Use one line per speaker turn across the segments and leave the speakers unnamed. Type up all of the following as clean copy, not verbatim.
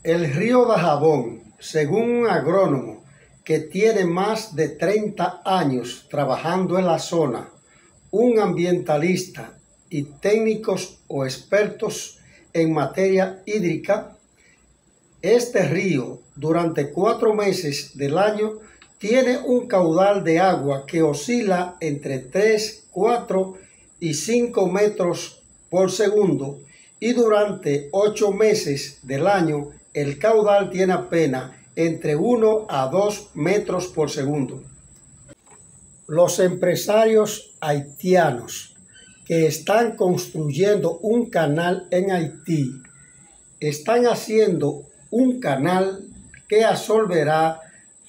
El río Dajabón, según un agrónomo que tiene más de 30 años trabajando en la zona, un ambientalista y técnicos o expertos en materia hídrica, este río durante 4 meses del año tiene un caudal de agua que oscila entre 3, 4 y 5 metros por segundo, y durante 8 meses del año el caudal tiene apenas entre 1 a 2 metros por segundo. Los empresarios haitianos que están construyendo un canal en Haití están haciendo un canal que absorberá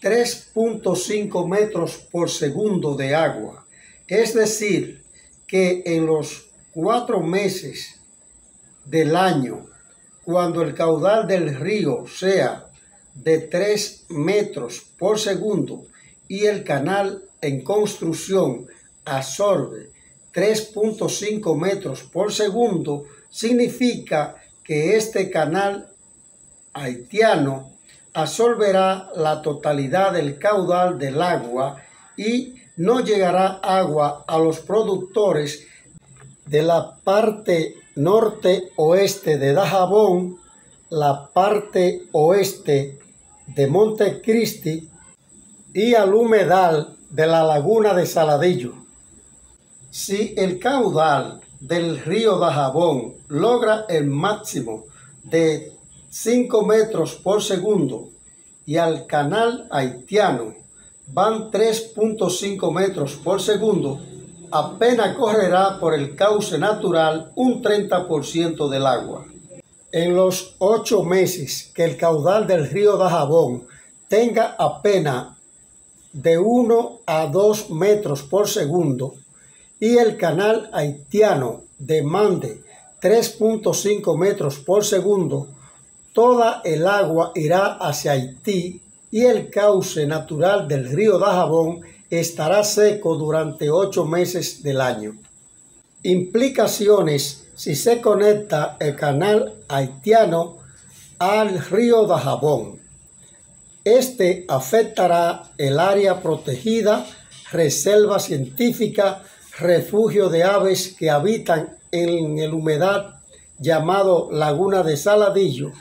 3.5 metros por segundo de agua. Es decir, que en los 4 meses del año, cuando el caudal del río sea de 3 metros por segundo y el canal en construcción absorbe 3.5 metros por segundo, significa que este canal haitiano absorberá la totalidad del caudal del agua y no llegará agua a los productores de la parte norte-oeste de Dajabón, la parte oeste de Montecristi y al humedal de la laguna de Saladillo. Si el caudal del río Dajabón logra el máximo de 5 metros por segundo y al canal haitiano van 3.5 metros por segundo, apenas correrá por el cauce natural un 30% del agua. En los 8 meses que el caudal del río Dajabón tenga apenas de 1 a 2 metros por segundo y el canal haitiano demande 3.5 metros por segundo, toda el agua irá hacia Haití y el cauce natural del río Dajabón estará seco durante 8 meses del año. Implicaciones si se conecta el canal haitiano al río Dajabón. Este afectará el área protegida, reserva científica, refugio de aves que habitan en el humedal llamado Laguna de Saladillo.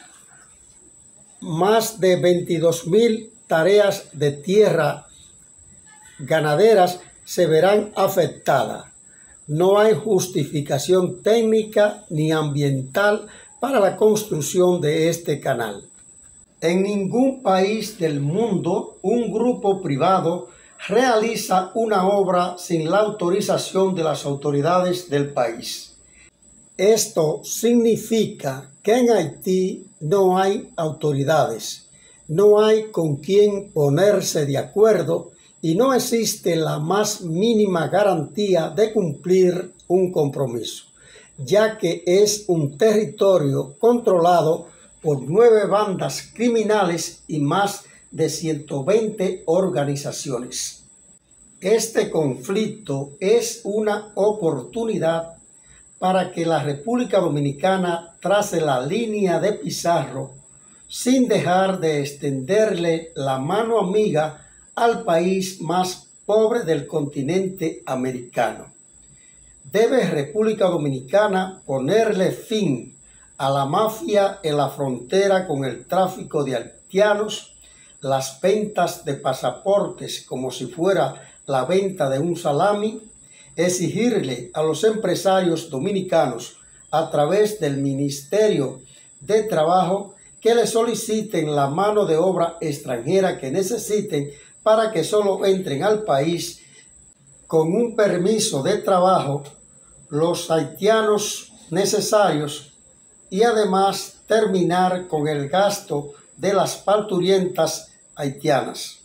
Más de 22.000 tareas de tierra ganaderas se verán afectadas. No hay justificación técnica ni ambiental para la construcción de este canal. En ningún país del mundo un grupo privado realiza una obra sin la autorización de las autoridades del país. Esto significa que en Haití no hay autoridades, no hay con quién ponerse de acuerdo y no existe la más mínima garantía de cumplir un compromiso, ya que es un territorio controlado por 9 bandas criminales y más de 120 organizaciones. Este conflicto es una oportunidad para que la República Dominicana trace la línea de Pizarro sin dejar de extenderle la mano amiga al país más pobre del continente americano. Debe República Dominicana ponerle fin a la mafia en la frontera con el tráfico de haitianos, las ventas de pasaportes como si fuera la venta de un salami, exigirle a los empresarios dominicanos a través del Ministerio de Trabajo que le soliciten la mano de obra extranjera que necesiten para que solo entren al país con un permiso de trabajo los haitianos necesarios y además terminar con el gasto de las parturientas haitianas.